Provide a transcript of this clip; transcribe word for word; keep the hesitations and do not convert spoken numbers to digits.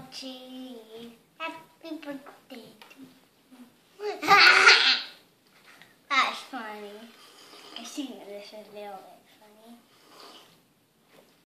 Archie. Happy birthday to you. That's funny. I seen this in Lily.